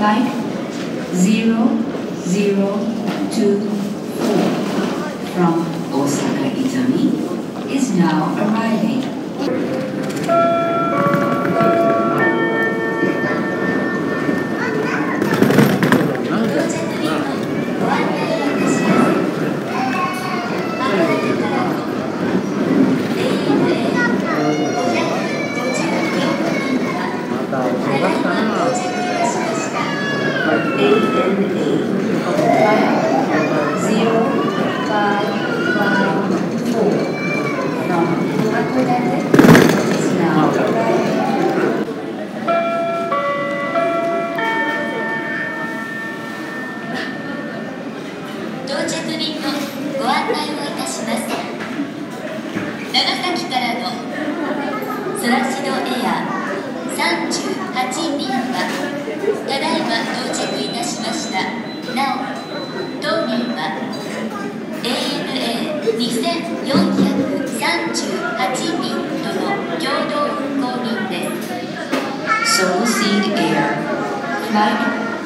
Flight 0024 from Osaka Itami is now arriving. 到着便のご案内をいたします。長崎からのソラシドエア38便はただいま到着いたしました。なお、当便は ANA2438 便との共同運航便です。 Seoul Seed Air Flight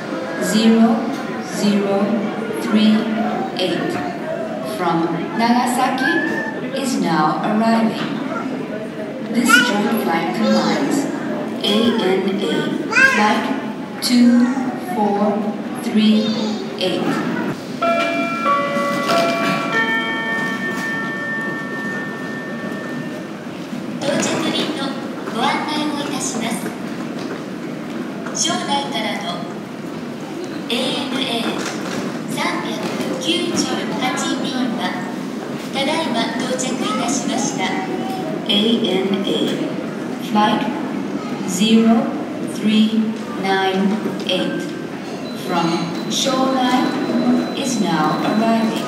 0038 from Nagasaki is now arriving. This joint flight combines ANA Flight 2438. 到着便のご案内をいたします。庄内からの ANA398 便はただいま到着いたしました。 ANA Flight 0398 from Shoreline is now arriving.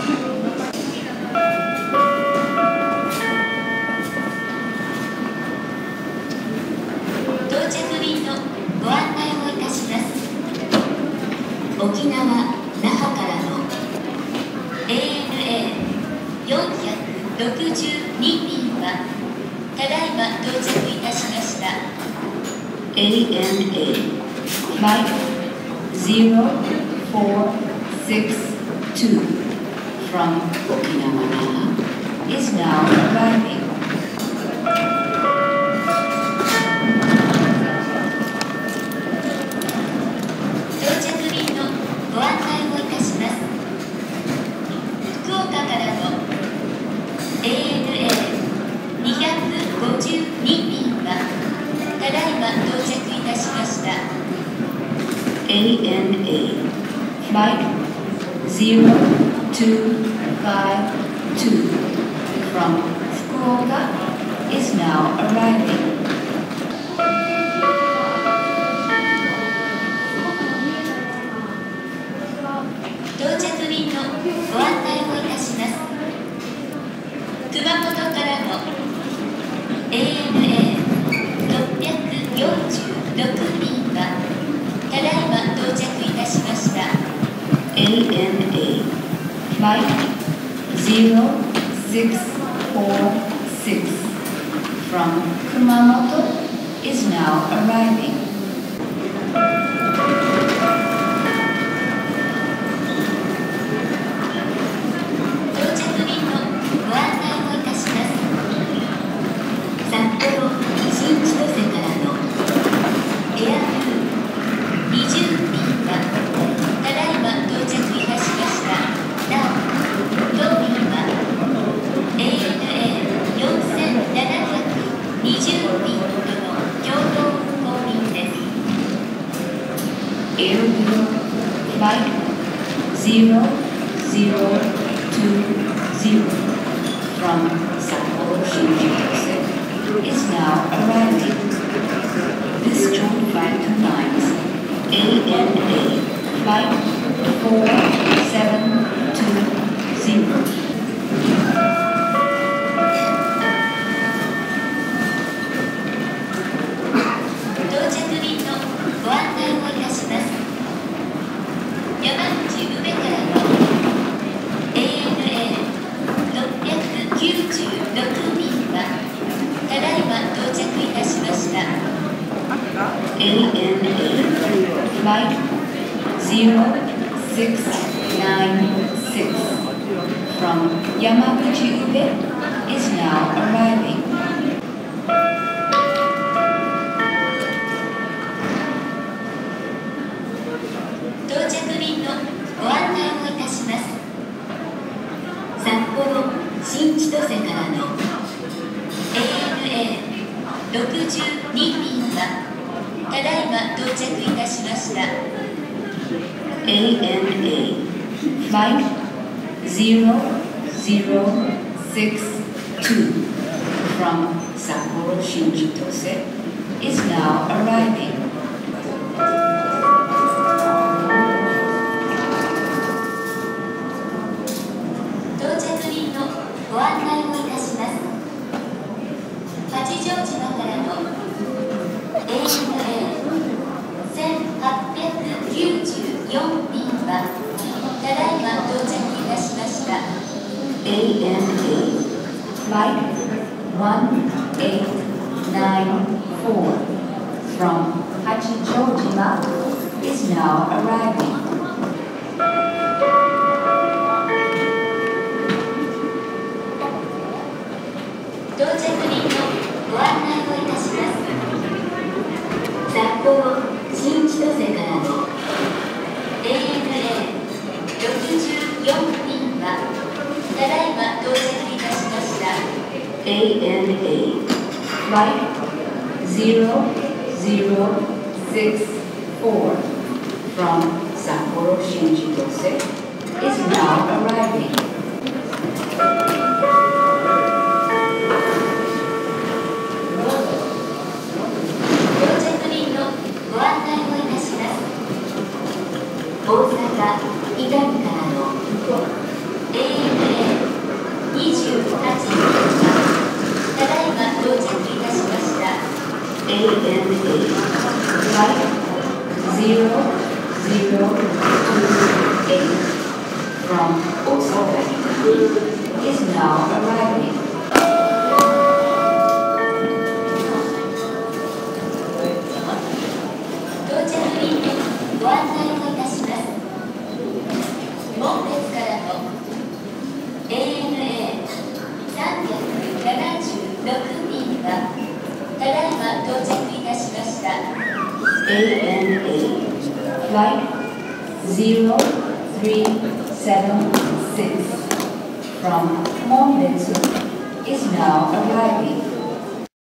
到着便のご案内をいたします。沖縄那覇からの ANA462 便はただいま到着いたしました。 ANA Flight 0462 from Okinawa Naha is now arriving. 到着便のご案内をいたします。福岡からの ANA252 便はただいま到着いたしました。 ANA Flight 0252 from Fukuoka is now arriving. 到着便のご案内をいたします。熊本からの ANA646 便はただいま到着いたしました。 ANA Flight 0646 from Kumamoto is now arriving. 到着便のご案内をいたします。札幌新千歳からのエアフー20便はただいま到着いたしました。なお、当便は ANA4720 便との共同運航便です。 Airview Flight 0020 from Sapporo Shinjuku is now arriving. This joint flight combines ANA Flight 4720. 到着便のご案内をいたします。山口宇部からの ANA696 便はただいま到着いたしました。 ANA Flight 0696 from Yamaguchi Ube is now arriving. 到着便のご案内をいたします。札幌新千歳からの ANA62 便はただいま到着いたしました。 ANA Flight 0062 from Sapporo Shinchitose is now arriving. 到着便のご案内をいたします。八丈島からの ANA1894 便はただいま到着いたしました。 ANA Flight 1894 from Hachijojima is now arriving. 到着便のご案内をいたします。札幌新千歳からの ANA64 便はただいま到着いたしました。 ANA Flight 0064 from Sapporo Shinchitose is now arriving. 到着便のご案内をいたします。大阪伊丹からの ANA28 便はただいま到着いたしました。 ANA Flight 0028 from Osaka is now arriving. 到着便のご案内をいたします。門別からの ANA376 便はただいま到着いたしました。 ANA Flight 0376 from Monbetsu is now arriving.